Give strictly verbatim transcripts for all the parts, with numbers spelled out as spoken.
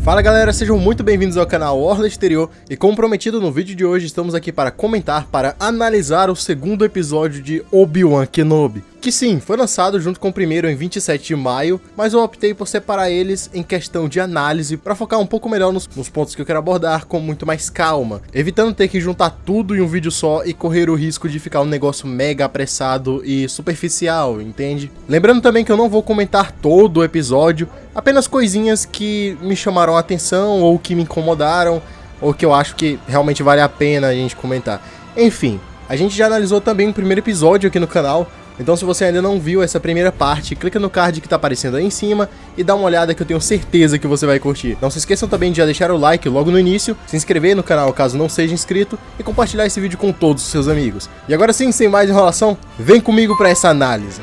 Fala galera, sejam muito bem-vindos ao canal Orla Exterior e como prometido no vídeo de hoje estamos aqui para comentar, para analisar o segundo episódio de Obi-Wan Kenobi, que sim, foi lançado junto com o primeiro em vinte e sete de maio, mas eu optei por separar eles em questão de análise para focar um pouco melhor nos, nos pontos que eu quero abordar com muito mais calma, evitando ter que juntar tudo em um vídeo só e correr o risco de ficar um negócio mega apressado e superficial, entende? Lembrando também que eu não vou comentar todo o episódio, apenas coisinhas que me chamaram a atenção ou que me incomodaram ou que eu acho que realmente vale a pena a gente comentar. Enfim, a gente já analisou também o primeiro episódio aqui no canal, então se você ainda não viu essa primeira parte, clica no card que tá aparecendo aí em cima e dá uma olhada que eu tenho certeza que você vai curtir. Não se esqueçam também de já deixar o like logo no início, se inscrever no canal caso não seja inscrito e compartilhar esse vídeo com todos os seus amigos. E agora sim, sem mais enrolação, vem comigo para essa análise.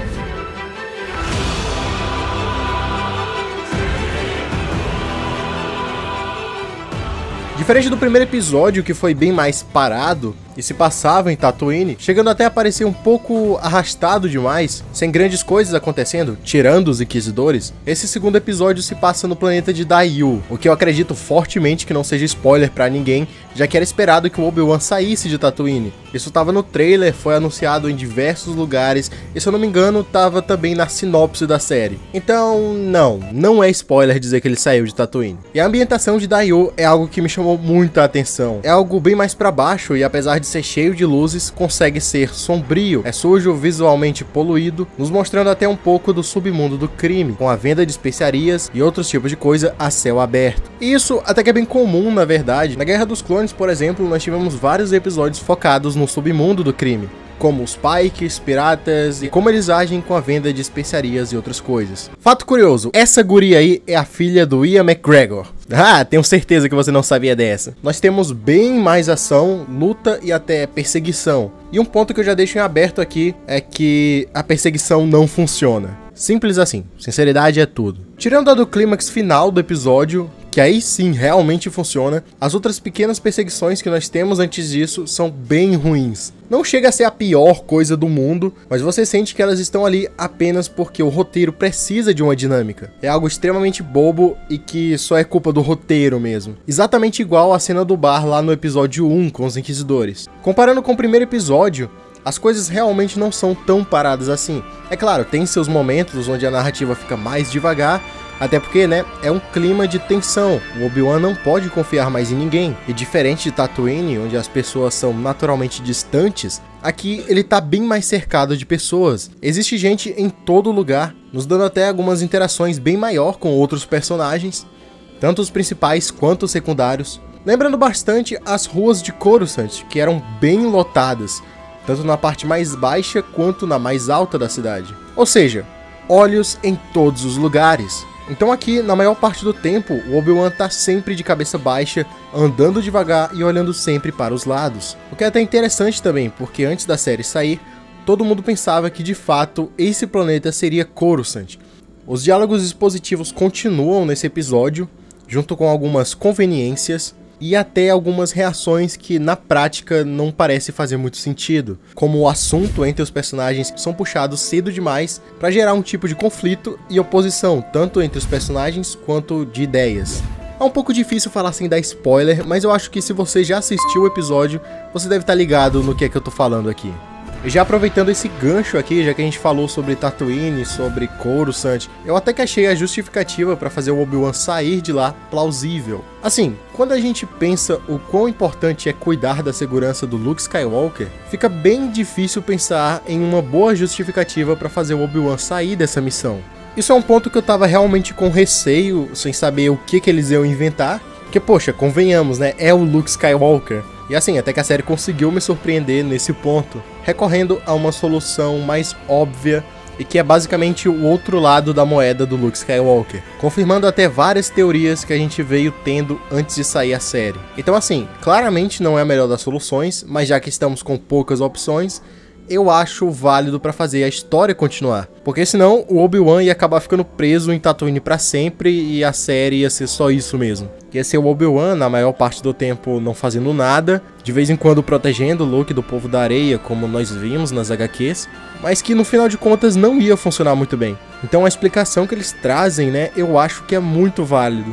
Diferente do primeiro episódio, que foi bem mais parado e se passava em Tatooine, chegando até a parecer um pouco arrastado demais, sem grandes coisas acontecendo, tirando os Inquisidores, esse segundo episódio se passa no planeta de Daiyu, o que eu acredito fortemente que não seja spoiler pra ninguém, já que era esperado que o Obi-Wan saísse de Tatooine. Isso tava no trailer, foi anunciado em diversos lugares, e se eu não me engano, tava também na sinopse da série. Então, não, não é spoiler dizer que ele saiu de Tatooine. E a ambientação de Daiyu é algo que me chamou muita atenção. É algo bem mais pra baixo, e apesar de ser cheio de luzes, consegue ser sombrio, é sujo, visualmente poluído, nos mostrando até um pouco do submundo do crime, com a venda de especiarias e outros tipos de coisa a céu aberto. E isso até que é bem comum, na verdade. Na Guerra dos Clones, por exemplo, nós tivemos vários episódios focados no submundo do crime, como os Pikes, piratas e como eles agem com a venda de especiarias e outras coisas. Fato curioso, essa guria aí é a filha do Ian McGregor. Ah, tenho certeza que você não sabia dessa. Nós temos bem mais ação, luta e até perseguição. E um ponto que eu já deixo em aberto aqui é que a perseguição não funciona. Simples assim, sinceridade é tudo. Tirando a do clímax final do episódio, que aí sim realmente funciona, as outras pequenas perseguições que nós temos antes disso são bem ruins. Não chega a ser a pior coisa do mundo, mas você sente que elas estão ali apenas porque o roteiro precisa de uma dinâmica. É algo extremamente bobo e que só é culpa do roteiro mesmo. Exatamente igual a cena do bar lá no episódio um com os Inquisidores. Comparando com o primeiro episódio, as coisas realmente não são tão paradas assim. É claro, tem seus momentos onde a narrativa fica mais devagar, até porque, né, é um clima de tensão. O Obi-Wan não pode confiar mais em ninguém. E diferente de Tatooine, onde as pessoas são naturalmente distantes, aqui ele tá bem mais cercado de pessoas. Existe gente em todo lugar, nos dando até algumas interações bem maior com outros personagens, tanto os principais quanto os secundários. Lembrando bastante as ruas de Coruscant, que eram bem lotadas, tanto na parte mais baixa quanto na mais alta da cidade. Ou seja, olhos em todos os lugares. Então aqui, na maior parte do tempo, o Obi-Wan tá sempre de cabeça baixa, andando devagar e olhando sempre para os lados. O que é até interessante também, porque antes da série sair, todo mundo pensava que de fato esse planeta seria Coruscant. Os diálogos expositivos continuam nesse episódio, junto com algumas conveniências e até algumas reações que na prática não parece fazer muito sentido, como o assunto entre os personagens são puxados cedo demais para gerar um tipo de conflito e oposição, tanto entre os personagens quanto de ideias. É um pouco difícil falar sem dar spoiler, mas eu acho que se você já assistiu o episódio, você deve estar ligado no que é que eu tô falando aqui. E já aproveitando esse gancho aqui, já que a gente falou sobre Tatooine, sobre Coruscant, eu até que achei a justificativa para fazer o Obi-Wan sair de lá plausível. Assim, quando a gente pensa o quão importante é cuidar da segurança do Luke Skywalker, fica bem difícil pensar em uma boa justificativa para fazer o Obi-Wan sair dessa missão. Isso é um ponto que eu tava realmente com receio, sem saber o que que eles iam inventar, porque poxa, convenhamos, né, é o Luke Skywalker. E assim, até que a série conseguiu me surpreender nesse ponto, recorrendo a uma solução mais óbvia e que é basicamente o outro lado da moeda do Luke Skywalker, confirmando até várias teorias que a gente veio tendo antes de sair a série. Então assim, claramente não é a melhor das soluções, mas já que estamos com poucas opções, eu acho válido para fazer a história continuar. Porque senão o Obi-Wan ia acabar ficando preso em Tatooine para sempre e a série ia ser só isso mesmo. Ia ser o Obi-Wan, na maior parte do tempo, não fazendo nada, de vez em quando protegendo o Luke do Povo da Areia, como nós vimos nas agá quês, mas que no final de contas não ia funcionar muito bem. Então a explicação que eles trazem, né, eu acho que é muito válido.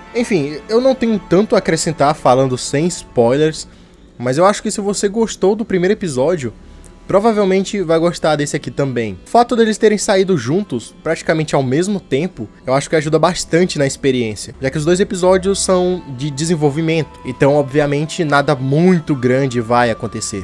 Enfim, eu não tenho tanto a acrescentar falando sem spoilers, mas eu acho que se você gostou do primeiro episódio, provavelmente vai gostar desse aqui também. O fato deles terem saído juntos, praticamente ao mesmo tempo, eu acho que ajuda bastante na experiência, já que os dois episódios são de desenvolvimento, então obviamente nada muito grande vai acontecer.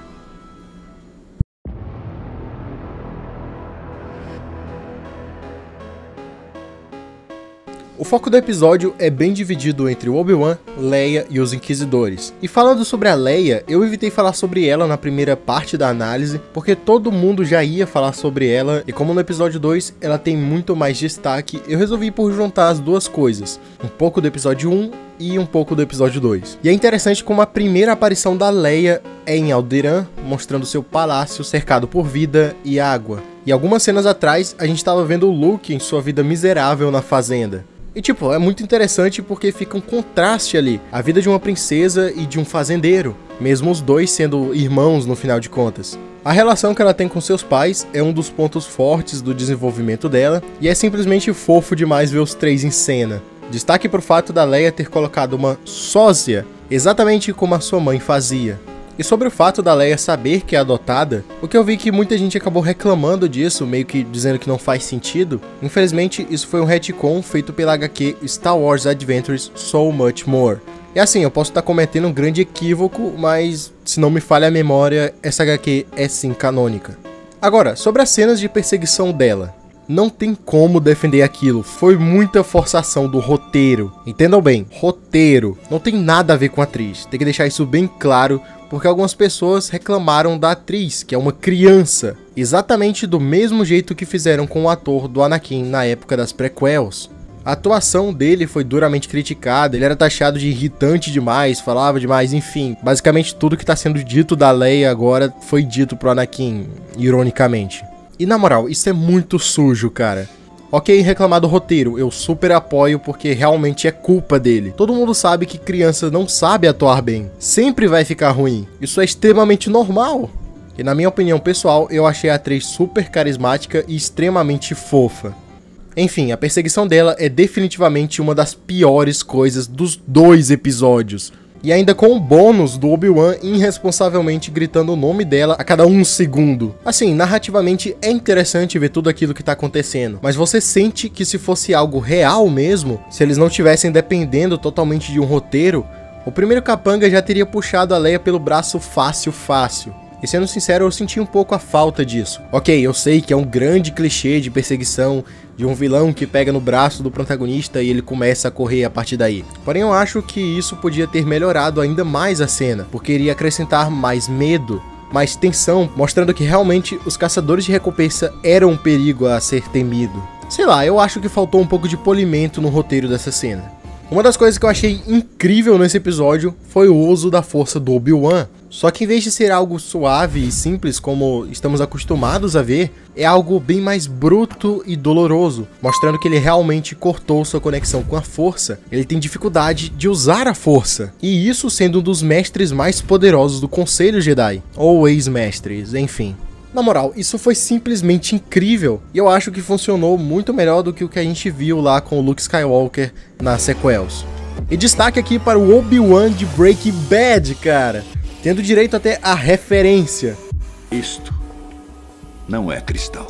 O foco do episódio é bem dividido entre o Obi-Wan, Leia e os Inquisidores. E falando sobre a Leia, eu evitei falar sobre ela na primeira parte da análise, porque todo mundo já ia falar sobre ela, e como no episódio dois ela tem muito mais destaque, eu resolvi por juntar as duas coisas, um pouco do episódio um e um pouco do episódio dois. E é interessante como a primeira aparição da Leia é em Alderaan, mostrando seu palácio cercado por vida e água. E algumas cenas atrás, a gente estava vendo o Luke em sua vida miserável na fazenda. E tipo, é muito interessante porque fica um contraste ali, a vida de uma princesa e de um fazendeiro, mesmo os dois sendo irmãos no final de contas. A relação que ela tem com seus pais é um dos pontos fortes do desenvolvimento dela, e é simplesmente fofo demais ver os três em cena. Destaque pro fato da Leia ter colocado uma sósia, exatamente como a sua mãe fazia. E sobre o fato da Leia saber que é adotada, o que eu vi que muita gente acabou reclamando disso, meio que dizendo que não faz sentido, infelizmente isso foi um retcon feito pela agá quê Star Wars Adventures So Much More. E assim, eu posso estar cometendo um grande equívoco, mas se não me falha a memória, essa agá quê é sim canônica. Agora, sobre as cenas de perseguição dela. Não tem como defender aquilo, foi muita forçação do roteiro. Entendam bem, roteiro, não tem nada a ver com a atriz, tem que deixar isso bem claro, porque algumas pessoas reclamaram da atriz, que é uma criança, exatamente do mesmo jeito que fizeram com o ator do Anakin na época das prequels. A atuação dele foi duramente criticada, ele era taxado de irritante demais, falava demais, enfim, basicamente tudo que está sendo dito da Leia agora foi dito pro Anakin, ironicamente. E na moral, isso é muito sujo, cara. Ok, reclamar do roteiro, eu super apoio porque realmente é culpa dele. Todo mundo sabe que criança não sabe atuar bem, sempre vai ficar ruim. Isso é extremamente normal. E na minha opinião pessoal, eu achei a atriz super carismática e extremamente fofa. Enfim, a perseguição dela é definitivamente uma das piores coisas dos dois episódios. E ainda com o bônus do Obi-Wan irresponsavelmente gritando o nome dela a cada um segundo. Assim, narrativamente é interessante ver tudo aquilo que tá acontecendo, mas você sente que se fosse algo real mesmo, se eles não estivessem dependendo totalmente de um roteiro, o primeiro capanga já teria puxado a Leia pelo braço fácil, fácil. E sendo sincero, eu senti um pouco a falta disso. Ok, eu sei que é um grande clichê de perseguição, de um vilão que pega no braço do protagonista e ele começa a correr a partir daí. Porém, eu acho que isso podia ter melhorado ainda mais a cena, porque iria acrescentar mais medo, mais tensão, mostrando que realmente os caçadores de recompensa eram um perigo a ser temido. Sei lá, eu acho que faltou um pouco de polimento no roteiro dessa cena. Uma das coisas que eu achei incrível nesse episódio foi o uso da força do Obi-Wan. Só que em vez de ser algo suave e simples como estamos acostumados a ver, é algo bem mais bruto e doloroso, mostrando que ele realmente cortou sua conexão com a força. Ele tem dificuldade de usar a força, e isso sendo um dos mestres mais poderosos do Conselho Jedi, ou ex-mestres, enfim. Na moral, isso foi simplesmente incrível, e eu acho que funcionou muito melhor do que o que a gente viu lá com o Luke Skywalker nas sequels. E destaque aqui para o Obi-Wan de Breaking Bad, cara, tendo direito até a referência. Isto não é cristal.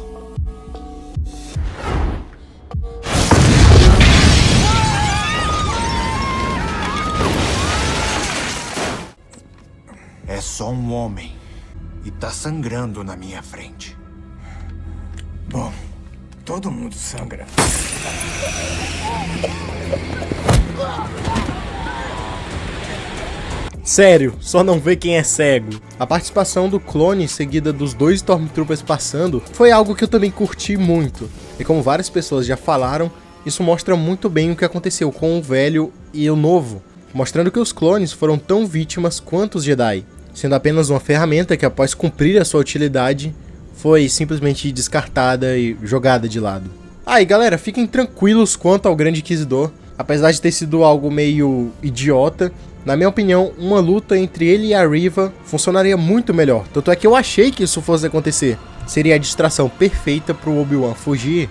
É só um homem. E tá sangrando na minha frente. Bom, todo mundo sangra. Sério, só não vê quem é cego. A participação do clone seguida dos dois Stormtroopers passando foi algo que eu também curti muito. E como várias pessoas já falaram, isso mostra muito bem o que aconteceu com o velho e o novo, mostrando que os clones foram tão vítimas quanto os Jedi, sendo apenas uma ferramenta que, após cumprir a sua utilidade, foi simplesmente descartada e jogada de lado. Ah, e galera, fiquem tranquilos quanto ao Grande Inquisidor. Apesar de ter sido algo meio idiota, na minha opinião, uma luta entre ele e a Reva funcionaria muito melhor. Tanto é que eu achei que isso fosse acontecer. Seria a distração perfeita para o Obi-Wan fugir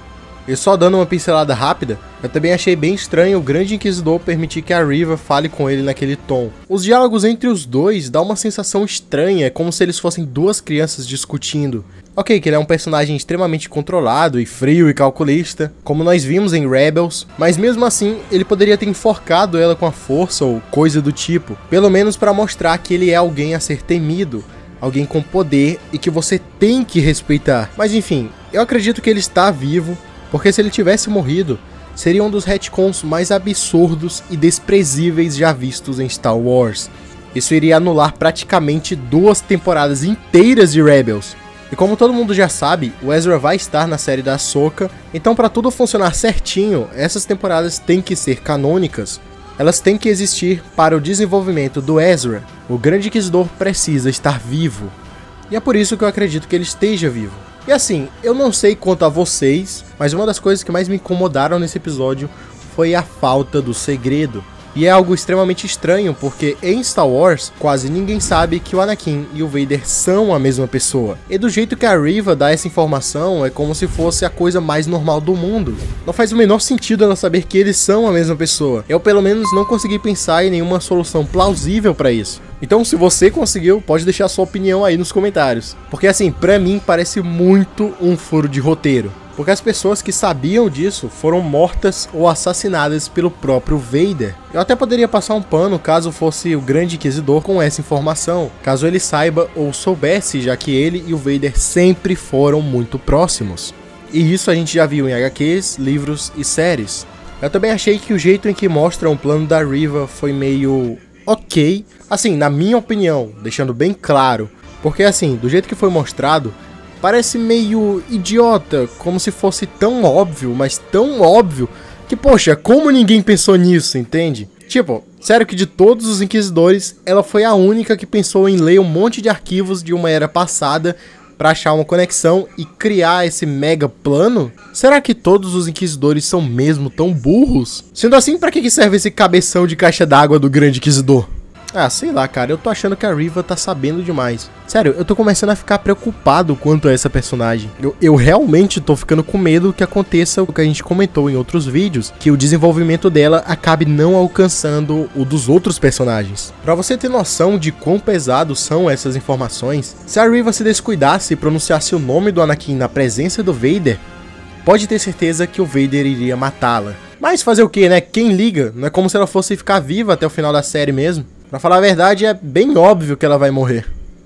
E só dando uma pincelada rápida, eu também achei bem estranho o Grande Inquisidor permitir que a Riva fale com ele naquele tom. Os diálogos entre os dois dá uma sensação estranha, como se eles fossem duas crianças discutindo. Ok, que ele é um personagem extremamente controlado e frio e calculista, como nós vimos em Rebels, mas mesmo assim ele poderia ter enforcado ela com a força ou coisa do tipo, pelo menos para mostrar que ele é alguém a ser temido, alguém com poder e que você tem que respeitar. Mas enfim, eu acredito que ele está vivo, porque se ele tivesse morrido, seria um dos retcons mais absurdos e desprezíveis já vistos em Star Wars. Isso iria anular praticamente duas temporadas inteiras de Rebels. E como todo mundo já sabe, o Ezra vai estar na série da Ahsoka, então para tudo funcionar certinho, essas temporadas têm que ser canônicas. Elas têm que existir para o desenvolvimento do Ezra. O Grande Inquisidor precisa estar vivo. E é por isso que eu acredito que ele esteja vivo. E assim, eu não sei quanto a vocês, mas uma das coisas que mais me incomodaram nesse episódio foi a falta do segredo. E é algo extremamente estranho, porque em Star Wars, quase ninguém sabe que o Anakin e o Vader são a mesma pessoa. E do jeito que a Riva dá essa informação, é como se fosse a coisa mais normal do mundo. Não faz o menor sentido ela saber que eles são a mesma pessoa. Eu pelo menos não consegui pensar em nenhuma solução plausível pra isso. Então se você conseguiu, pode deixar sua opinião aí nos comentários. Porque assim, pra mim parece muito um furo de roteiro. Porque as pessoas que sabiam disso foram mortas ou assassinadas pelo próprio Vader. Eu até poderia passar um pano caso fosse o Grande Inquisidor com essa informação, caso ele saiba ou soubesse, já que ele e o Vader sempre foram muito próximos. E isso a gente já viu em agá quês, livros e séries. Eu também achei que o jeito em que mostram o plano da Riva foi meio ok, assim, na minha opinião, deixando bem claro, porque assim, do jeito que foi mostrado, parece meio idiota, como se fosse tão óbvio, mas tão óbvio, que poxa, como ninguém pensou nisso, entende? Tipo, sério que de todos os Inquisidores, ela foi a única que pensou em ler um monte de arquivos de uma era passada pra achar uma conexão e criar esse mega plano? Será que todos os Inquisidores são mesmo tão burros? Sendo assim, pra que serve esse cabeção de caixa d'água do Grande Inquisidor? Ah, sei lá, cara, eu tô achando que a Riva tá sabendo demais. Sério, eu tô começando a ficar preocupado quanto a essa personagem. Eu, eu realmente tô ficando com medo que aconteça o que a gente comentou em outros vídeos, que o desenvolvimento dela acabe não alcançando o dos outros personagens. Pra você ter noção de quão pesados são essas informações, se a Riva se descuidasse e pronunciasse o nome do Anakin na presença do Vader, pode ter certeza que o Vader iria matá-la. Mas fazer o que, né? Quem liga? Não é como se ela fosse ficar viva até o final da série mesmo. Pra falar a verdade, é bem óbvio que ela vai morrer.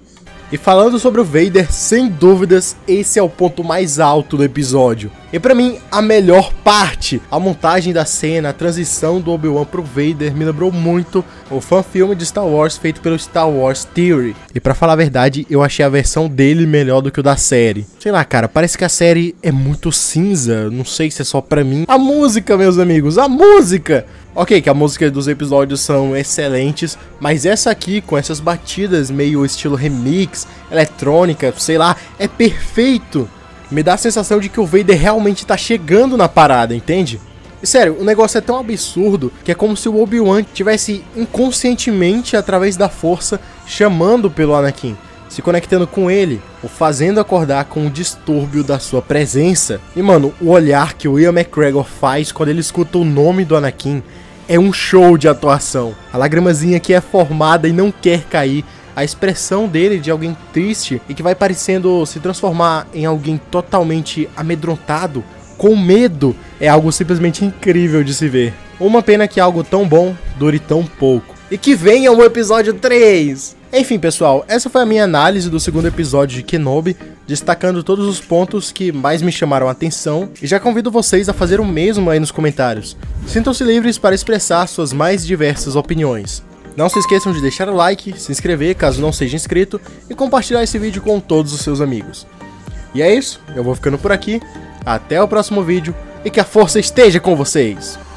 E falando sobre o Vader, sem dúvidas, esse é o ponto mais alto do episódio. E pra mim, a melhor parte, a montagem da cena, a transição do Obi-Wan pro Vader, me lembrou muito o fan-filme de Star Wars feito pelo Star Wars Theory. E pra falar a verdade, eu achei a versão dele melhor do que o da série. Sei lá, cara, parece que a série é muito cinza, não sei se é só pra mim. A música, meus amigos, a música! Ok, que a música dos episódios são excelentes, mas essa aqui, com essas batidas meio estilo remix, eletrônica, sei lá, é perfeito. Me dá a sensação de que o Vader realmente tá chegando na parada, entende? E sério, o negócio é tão absurdo que é como se o Obi-Wan tivesse inconscientemente, através da força, chamando pelo Anakin, se conectando com ele, o fazendo acordar com o distúrbio da sua presença. E mano, o olhar que o Ian McGregor faz quando ele escuta o nome do Anakin é um show de atuação. A lágrimazinha que é formada e não quer cair, a expressão dele de alguém triste e que vai parecendo se transformar em alguém totalmente amedrontado, com medo, é algo simplesmente incrível de se ver. Uma pena que algo tão bom dure tão pouco. E que venha o episódio três! Enfim, pessoal, essa foi a minha análise do segundo episódio de Kenobi, destacando todos os pontos que mais me chamaram a atenção, e já convido vocês a fazer o mesmo aí nos comentários. Sintam-se livres para expressar suas mais diversas opiniões. Não se esqueçam de deixar o like, se inscrever caso não seja inscrito, e compartilhar esse vídeo com todos os seus amigos. E é isso, eu vou ficando por aqui, até o próximo vídeo, e que a força esteja com vocês!